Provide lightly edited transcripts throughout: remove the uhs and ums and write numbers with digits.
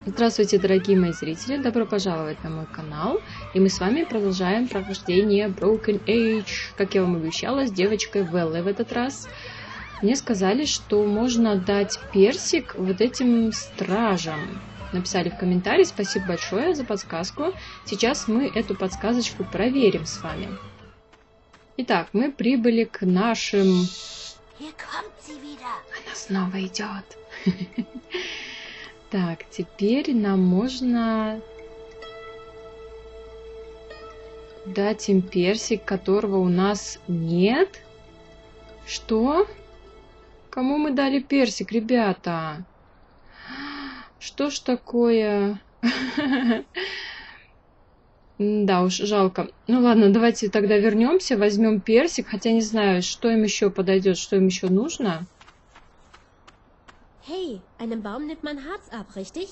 Здравствуйте, дорогие мои зрители! Добро пожаловать на мой канал. И мы с вами продолжаем прохождение Broken Age. Как я вам обещала, с девочкой Веллой в этот раз. Мне сказали, что можно дать персик вот этим стражам. Написали в комментарии. Спасибо большое за подсказку. Сейчас мы эту подсказочку проверим с вами. Итак, мы прибыли к нашим... Она снова идет. Так, теперь нам можно дать им персик, которого у нас нет. Что? Кому мы дали персик, ребята? Что ж такое? Да уж, жалко. Ну ладно, давайте тогда вернемся, возьмем персик. Хотя не знаю, что им еще подойдет, что им еще нужно. Hey, einem Baum nimmt man Harz ab, richtig?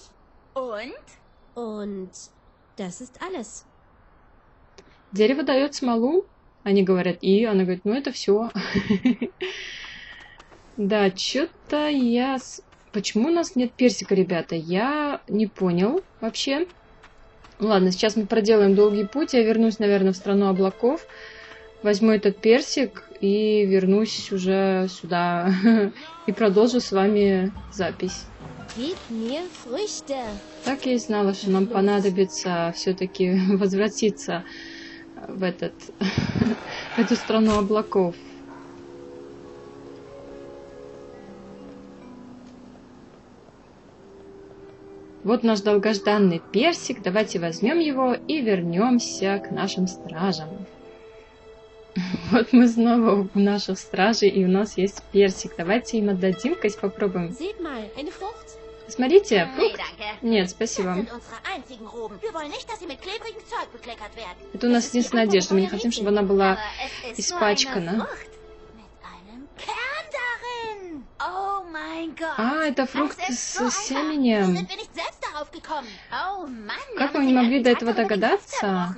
Und das ist alles. Дерево дает смолу. Они говорят, и она говорит, ну это все. Да, что-то я... Почему у нас нет персика, ребята? Я не понял вообще. Ладно, сейчас мы проделаем долгий путь. Я вернусь, наверное, в страну облаков. Возьму этот персик и вернусь уже сюда. И продолжу с вами запись. Так я и знала, что нам понадобится все-таки возвратиться в эту страну облаков. Вот наш долгожданный персик. Давайте возьмем его и вернемся к нашим стражам. Вот мы снова у наших стражей, и у нас есть персик. Давайте им отдадим-ка, попробуем. Смотрите, фрукт. Нет, спасибо. Это у нас единственная одежда. Мы не хотим, чтобы она была испачкана. А, это фрукт с семенем. Как вы не могли до этого догадаться?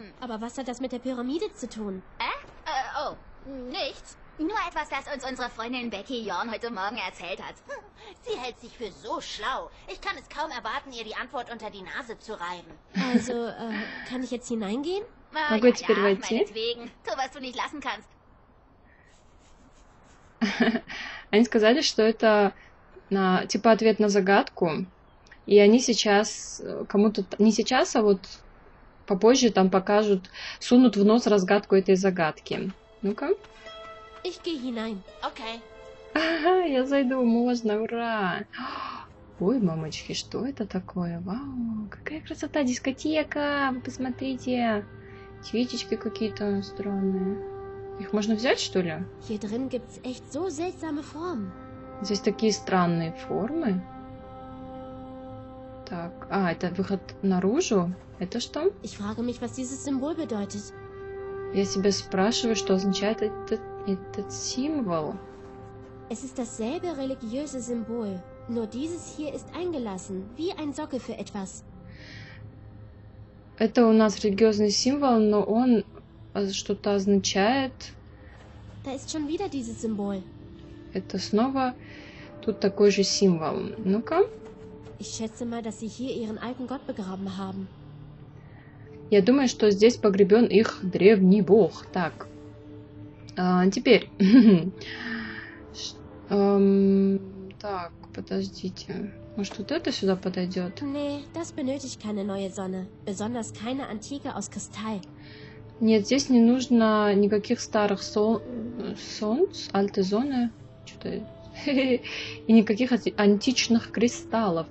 Nichts. Nur etwas, das uns unsere Freundin Becky Jorn heute Morgen erzählt hat. Sie hält sich für so schlau. Ich kann es kaum erwarten, ihr die Antwort unter die Nase zu reiben. Also, kann ich jetzt hineingehen? Могу я теперь войти? Meinetwegen. Tu, was du nicht lassen kannst. Они сказали, что это типа ответ на загадку. И они сейчас кому-то... Не сейчас, а вот попозже там покажут, сунут в нос разгадку этой загадки. Ну-ка. Okay. Ага, я зайду, можно, ура! Ой, мамочки, что это такое? Вау, какая красота, дискотека! Вы посмотрите, свечечки какие-то странные. Их можно взять, что ли? Здесь такие странные формы. Так, это выход наружу? Это что? Я себя спрашиваю, что означает этот символ. Es ist dasselbe religiöse Symbol, nur dieses hier ist eingelassen, wie ein Sockel für etwas. Это у нас религиозный символ, но он что-то означает. Da ist schon wieder dieses Symbol. Это снова тут такой же символ. Ну-ка. Ich schätze mal, dass sie hier ihren alten Gott begraben haben. Я думаю, что здесь погребен их древний бог. Так. Теперь. Так, подождите. Может, вот это сюда подойдет? Nee, das benötigt keine neue Sonne. Besonders keine antike aus Kristall. Нет, здесь не нужно никаких старых солнц, альты зоны. Что-то... И никаких античных кристаллов.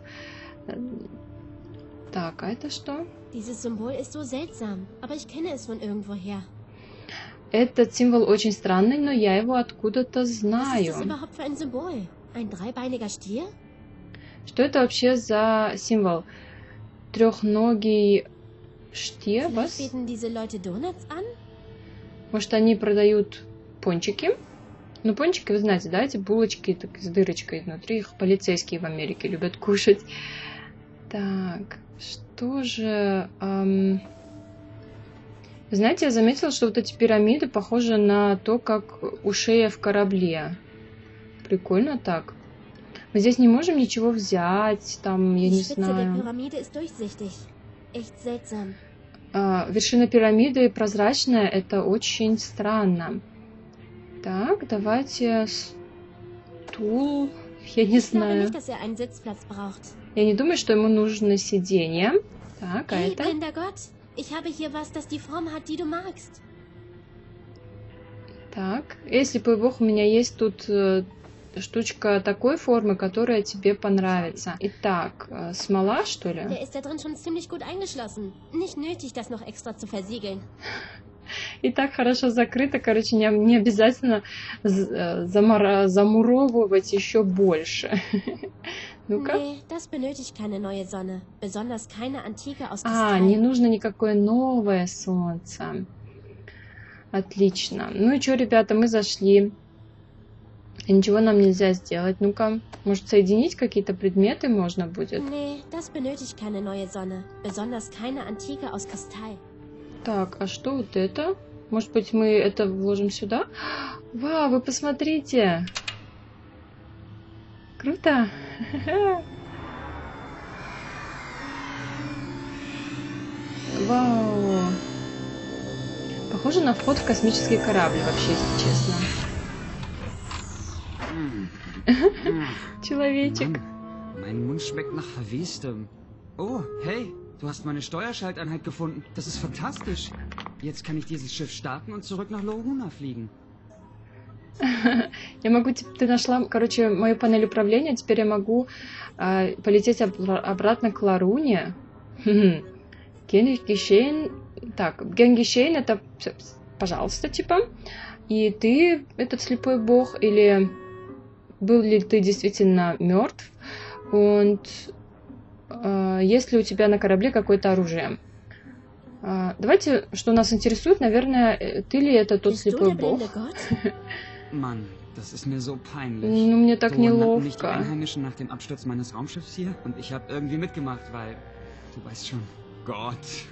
Так, а это что? Dieses Symbol ist so seltsam, aber ich kenne es von irgendwoher. Этот символ очень странный, но я его откуда-то Was ist знаю. das überhaupt für ein Symbol? Ein dreibeiniger Stier? Что это вообще за символ? Трехногий штир? Was? Bieten diese Leute Donuts an? Может, они продают пончики? Ну, пончики, вы знаете, да, эти булочки так, с дырочкой внутри. Их полицейские в Америке любят кушать. Так, что же... Знаете, я заметила, что вот эти пирамиды похожи на то, как у шея в корабле. Прикольно так. Мы здесь не можем ничего взять, там, я Die не Spitze der знаю. Pyramide ist durchsichtig. Echt seltsam. Вершина пирамиды прозрачная, это очень странно. Так, давайте стул. Я не Ich glaube знаю. nicht, dass er einen Sitzplatz braucht. Я не думаю, что ему нужно сиденье. Так, а Hey, это? blinder Gott, ich habe hier was, das die Form hat, die du magst. Так, если бы бог, у меня есть тут штучка такой формы, которая тебе понравится. Итак, смола, что ли? Der ist da drin schon ziemlich gut eingeschlossen. Nicht nötig, das noch extra zu versiegeln. И так хорошо закрыто, короче, не обязательно замуровывать еще больше. Ну-ка. Nee, das benötigt keine neue Sonne. Besonders keine antike aus Не Kristall. нужно никакое новое солнце. Отлично. Ну и что, ребята, мы зашли. И ничего нам нельзя сделать. Ну-ка, может, соединить какие-то предметы можно будет? Nee, das benötigt keine neue Sonne. Besonders keine antike aus Kristall. Так, а что вот это? Может быть, мы это вложим сюда? Вау, вы посмотрите! Круто! Вау! Похоже на вход в космический корабль, вообще, если честно. Человечек. Mann, mein Mund schmeckt nach Verwestem. Oh, hey, du hast meine Steuerschalteinheit gefunden. Das ist fantastisch. Jetzt kann ich dieses Schiff starten und zurück nach Loruna fliegen. Я могу, ты нашла, короче, мою панель управления, теперь я могу полететь обратно к Ларуне. Генгишейн. Так, Генгишейн это, пожалуйста, типа. И ты, этот слепой бог, или был ли ты действительно мертв? Und есть ли у тебя на корабле какое-то оружие? Давайте, что нас интересует, наверное, ты ли это тот Bist du слепой der бог? blinde Gott? Mann, das ist mir so peinlich. Ну, мне так So nannten mich die неловко. Einheimischen nach dem Absturz meines Raumschiffs hier und ich habe irgendwie mitgemacht, weil, du weißt schon, Gott.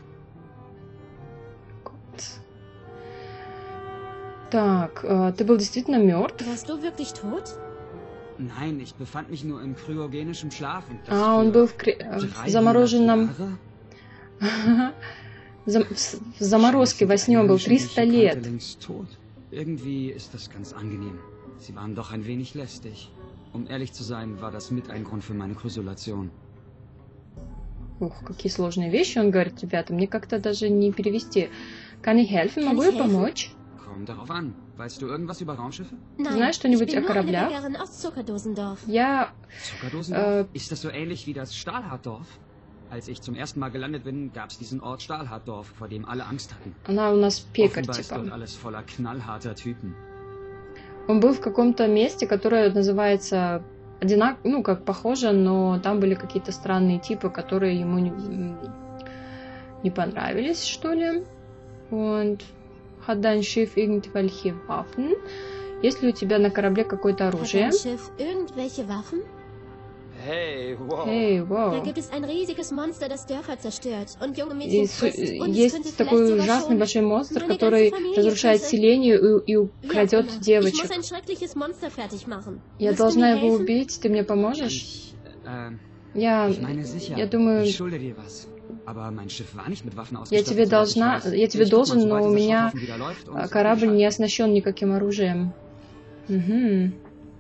Так, ты был действительно мертв? Warst du wirklich tot? Nein, ich befand mich nur in kryogenischem Schlaf. Und das Он für был в 300 замороженном... Jahre? В заморозке во сне он был 300 лет. Längst tot. Irgendwie ist das ganz angenehm. Sie waren doch ein wenig lästig. Um ehrlich zu sein, war das mit ein Grund für meine Krysolation. Ух, какие сложные вещи он говорит, ребята. Мне как-то даже не перевести. Kann ich helfen? Могу я помочь? Kommt darauf an. Weißt du irgendwas über Raumschiffe? Nein, Знаешь что-нибудь ich bin о nur eine кораблях? Bäckerin aus Zuckerdosendorf. Я... Zuckerdosendorf? Ist das so ähnlich wie das Stahlharddorf? Als ich zum ersten Mal gelandet bin, gab es diesen Ort Stahlharddorf, vor dem alle Angst hatten. Она у нас пекарь, Offenbar ist dort типа. alles voller knallharter Typen. Он был в каком-то месте, которое называется ну, как похоже, но там были какие-то странные типы, которые ему не понравились, что ли. Und hat dein Schiff irgendwelche Waffen? Есть ли у тебя на корабле какое-то Hat оружие? dein Schiff irgendwelche Waffen? Hey, wow. Эй, Da вау. gibt es ein riesiges Monster, das Dörfer zerstört und junge И Mädchen frisst. Und es könnte есть vielleicht такой sogar ужасный schon большой монстр, meine который ganze Familie разрушает fressen. селение и Wie auch крадет immer. Ich девочек. muss ein schreckliches Monster fertig machen. Я Willst du должна mir его helfen? убить, ты мне поможешь? Ich Я meine sicher. я думаю, Ich schulde dir was. Aber mein Schiff war nicht mit Waffen я тебе ausgestattet. soweit ich weiß. я тебе Ich guck mal, должен, sobald но у dieser меня Schrotthofen wieder läuft und корабль Bescheid. не оснащен никаким оружием. Угу.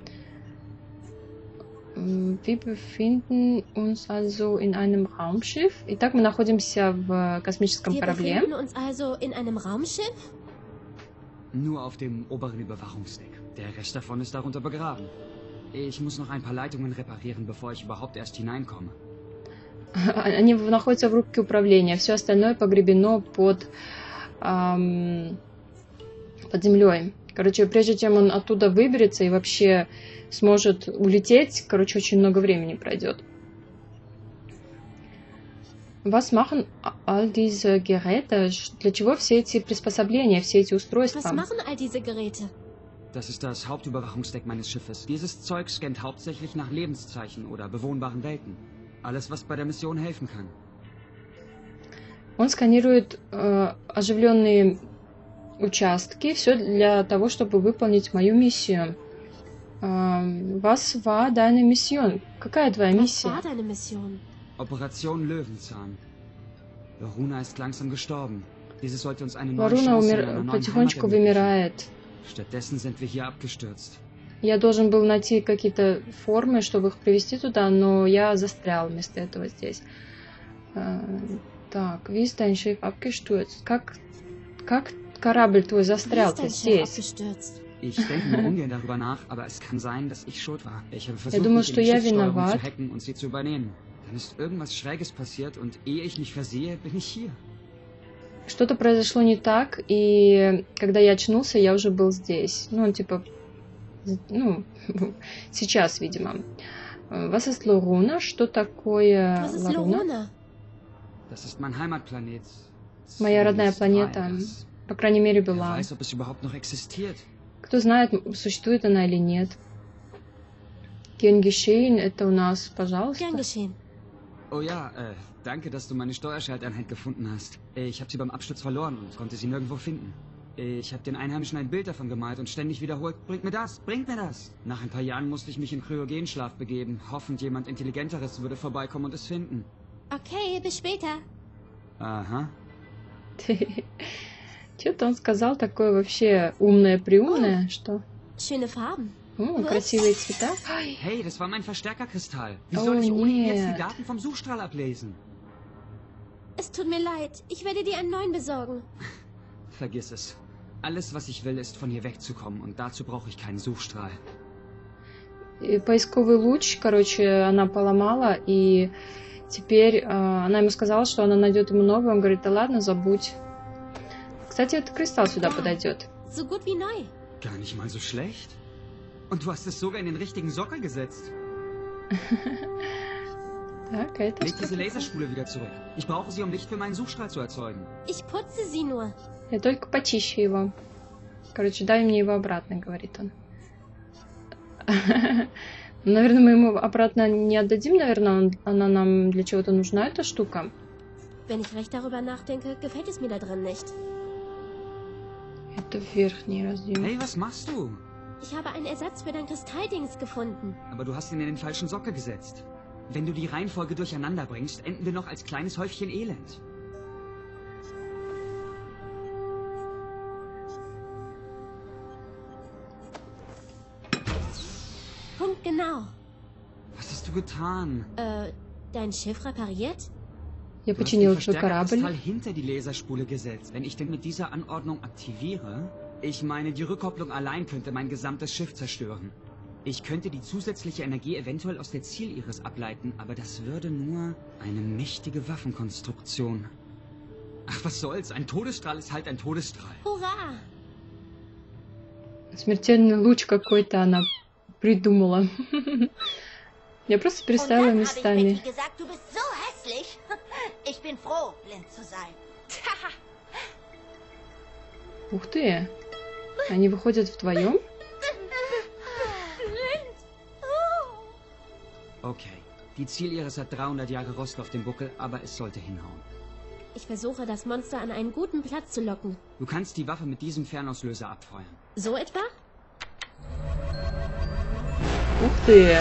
Wir befinden uns also in einem Raumschiff. Итак, мы находимся в космическом Wir корабле. befinden uns also in einem Raumschiff? Nur auf dem oberen Überwachungsdeck. Der Rest davon ist darunter begraben. Ich muss noch ein paar Leitungen reparieren, bevor ich überhaupt erst hineinkomme. Они находятся в рубке управления. Все остальное погребено под землей. Короче, прежде чем он оттуда выберется и вообще сможет улететь, короче, очень много времени пройдет. Was machen all diese Geräte? Для чего все эти приспособления, все эти Was устройства? machen all diese Geräte? Das ist das Hauptüberwachungsdeck meines Schiffes. Dieses Zeug scannt hauptsächlich nach Lebenszeichen oder bewohnbaren Welten. Alles, was bei der Mission helfen kann. Он сканирует оживленные участки, все для того, чтобы выполнить мою миссию. Was war deine Mission? Какая твоя Was миссия? war deine Mission? Operation Löwenzahn. Varuna ist langsam gestorben. Diese sollte uns eine neue Варуна Chance in einer neuen потихонечку Heimat ermöglichen. вымирает. Stattdessen sind wir hier abgestürzt. Я должен был найти какие-то формы, чтобы их привести туда, но я застрял вместо этого здесь. Так, wie ist dein Schiff abgestürzt? Как корабль твой Wie застрял ist dein Schiff здесь? abgestürzt? Ich denke nur ungern darüber nach, aber es kann sein, dass ich schuld war. Ich habe versucht, думаю, mich in что die я Schiffssteuerung виноват. zu hacken und sie zu übernehmen. Dann ist irgendwas Schräges passiert und ehe ich mich versehe, bin ich hier. Что-то произошло не так, и когда я очнулся, я уже был здесь. Ну, типа, ну, сейчас, видимо. Was ist Loruna? Что такое Was ist Loruna? Loruna? Das ist mein Heimatplanet. Моя родная Zumindest war планета. er das. По крайней мере, Wer была. weiß, ob es überhaupt noch existiert. Кто знает, существует она или нет. Gern geschehen, это у нас, пожалуйста. Gern geschehen. Oh ja, danke, dass du meine Steuerschalteinheit gefunden hast. Ich habe sie beim Absturz verloren und konnte sie nirgendwo finden. Ich habe den Einheimischen ein Bild davon gemalt und ständig wiederholt, bringt mir das, bringt mir das. Nach ein paar Jahren musste ich mich in Kryogenschlaf begeben, hoffend jemand Intelligenteres würde vorbeikommen und es finden. Okay, bis später. Aha. Что-то он сказал такое вообще умное-приумное, что... Schöne Farben. Красивые цвета. Hey, das war mein Verstärkerkristall. Wie Oh, soll ich ohne ihn jetzt нет. die Daten vom Suchstrahl ablesen? Es tut mir leid. Ich werde dir einen neuen besorgen. Vergiss es. Alles, was ich will, ist von hier wegzukommen und dazu brauche ich keinen Suchstrahl. И поисковый луч, короче, она поломала, и теперь она ему сказала, что она найдет ему новый. Он говорит, да ладно, забудь. Кстати, этот кристалл сюда подойдет. So gut wie neu. Gar nicht mal so schlecht. Und du hast es sogar in den richtigen Sockel gesetzt. Так, это... Leg diese Laserspule wieder zurück. Ich brauche sie, um Licht für meinen Suchstrahl zu erzeugen. Ich putze sie nur. Я только почищу его. Короче, дай мне его обратно, говорит он. Наверное, мы ему обратно не отдадим, наверное, она нам для чего-то нужна, эта штука. Wenn ich recht darüber nachdenke, gefällt es mir da drin nicht. Это верхний разъем. Hey, was machst du? Ich habe einen Ersatz für dein Kristalldings gefunden. Aber du hast ihn in den falschen Sockel gesetzt. Wenn du die Reihenfolge durcheinander bringst, enden wir noch als kleines Häufchen Elend. Punkt genau. Was hast du getan? Dein Schiff repariert? Я Du hast починил den твой Verstärkerkristall корабль. hinter die Laserspule gesetzt. Wenn ich den mit dieser Anordnung aktiviere, ich meine, die Rückkopplung allein könnte mein gesamtes Schiff zerstören. Ich könnte die zusätzliche Energie eventuell aus der Zieliris ableiten, aber das würde nur eine mächtige Waffenkonstruktion. Ach, was soll's? Ein Todesstrahl ist halt ein Todesstrahl. Hurra! Смертельный луч какой-то она придумала. Я просто Und переставила dann habe ich местами. Becky gesagt, du bist so hässlich. Ich bin froh, blind zu sein. Ух ты! Они выходят вдвоем? Blind. Okay, die Zieliris hat 300 Jahre Rost auf dem Buckel, aber es sollte hinhauen. Ich versuche, das Monster an einen guten Platz zu locken. Du kannst die Waffe mit diesem Fernauslöser abfeuern. So etwa? Ух ты!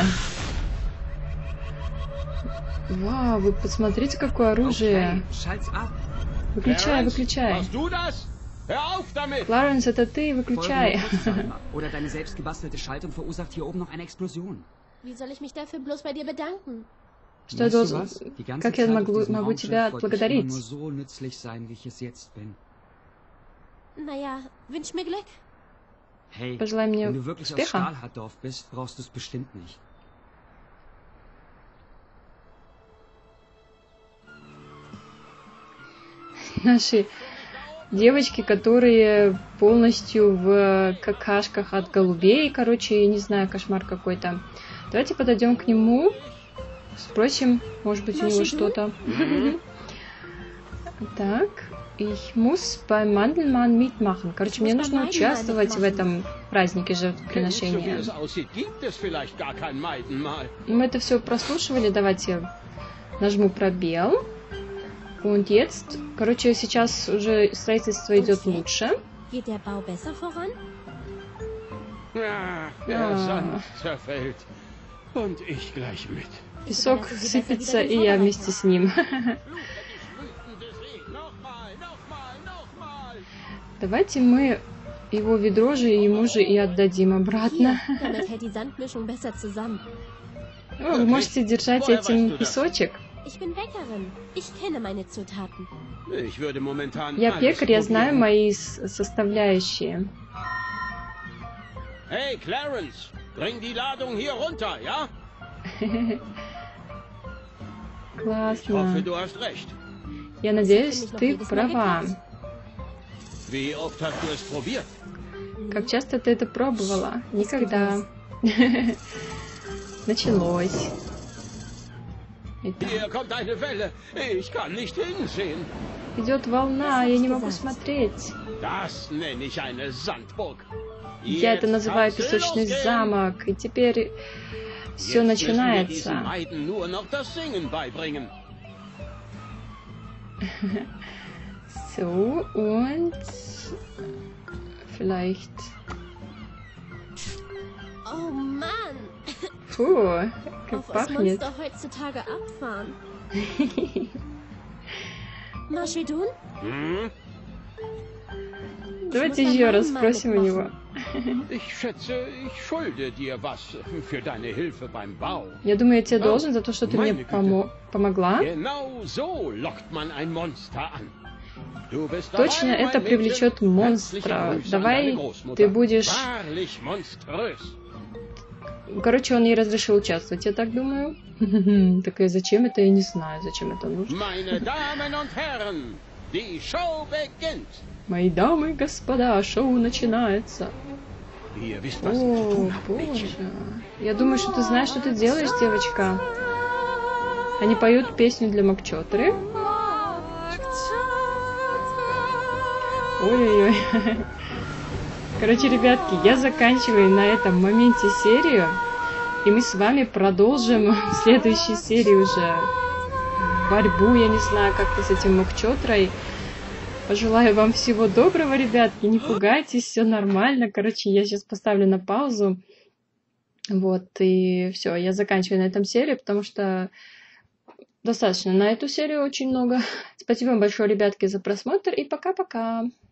Вау, вы посмотрите, какое оружие! Okay, schalt's ab. Выключай, выключай! Machst du das? Hör auf damit! Кларенс, это ты, Folge выключай! nur kurzzeitig ab. Oder deine selbstgebastelte Schaltung verursacht hier oben noch eine Explosion. Wie soll ich mich dafür bloß bei dir bedanken? Что я Weißt du должен... was? Die ganze Как я Zeit auf diesem могу Raumschiff тебя wollte ich отблагодарить? immer nur so nützlich sein, wie ich es jetzt bin. Naja, wünsch mir Glück. Hey, Пожелай мне wenn du wirklich aus успеха. Stahlharddorf bist, brauchst du es bestimmt nicht. Наши девочки, которые полностью в какашках от голубей, короче, я не знаю, кошмар какой-то. Давайте подойдем к нему, спросим, может быть, у него что-то. Так, ich muss beim Mandelmann mitmachen. Короче, мне нужно участвовать в этом празднике So wie жертвоприношения. es aussieht, gibt es vielleicht gar kein Meidenmal. Мы это все прослушивали. Давайте нажму пробел. Und jetzt, короче, сейчас уже строительство идет лучше. Geht der Bau besser voran? Der Sand zerfällt. Und ich gleich mit. Песок сыпется, и я вместе с ним. Давайте мы его ведро же ему же и отдадим обратно. Damit hält die Sandmischung besser zusammen. Вы можете держать этим песочек. Ich bin Bäckerin. Ich kenne meine Zutaten. Ich würde momentan Я alles пекарь, я знаю probieren. мои составляющие. Hey, Clarence, bring die Ladung hier runter, ja? Ich hoffe, Классно. du hast recht. Я надеюсь, ты права. Wie oft hast du es probiert? Как часто ты это пробовала? Никогда. Началось. Итак, Hier kommt eine Welle. Ich kann nicht hinsehen. идет волна, я не могу смотреть. Das nenne ich eine Sandburg. Я это называю песочный замок. И теперь все начинается. Nur noch das Singen beibringen. So, und vielleicht... Oh Mann! Puh, как Auf was пахнет. Monster heutzutage abfahren. Marshidun? Hm? Давайте еще раз спросим у него. Ich schätze, ich schulde dir was für deine Hilfe beim Bau. Я думаю, я тебе должен за то, что ты мне помогла. Genau so lockt man ein Monster an. Du bist Точно dabei, это mein привлечет Mädchen. монстра. Herzliche Grüße an Давай deine Großmutter. ты будешь... Wahrlich monströs. Короче, он ей разрешил участвовать, я так думаю. Такая, зачем это, я не знаю, зачем это нужно. Meine Damen und Herren, die Show beginnt. Мои дамы и господа, шоу начинается. Ihr wisst, was ihr zu О, tun habt, боже. Mädchen. Я думаю, что ты знаешь, что ты делаешь, девочка. Они поют песню для Макчотры. Ой-ой-ой. Короче, ребятки, я заканчиваю на этом моменте серию. И мы с вами продолжим в следующей серии уже борьбу, я не знаю, как-то с этим Макчотрой. Пожелаю вам всего доброго, ребятки. Не пугайтесь, все нормально. Короче, я сейчас поставлю на паузу. Вот, и все, я заканчиваю на этом серию, потому что достаточно на эту серию очень много. Спасибо вам большое, ребятки, за просмотр, и пока-пока.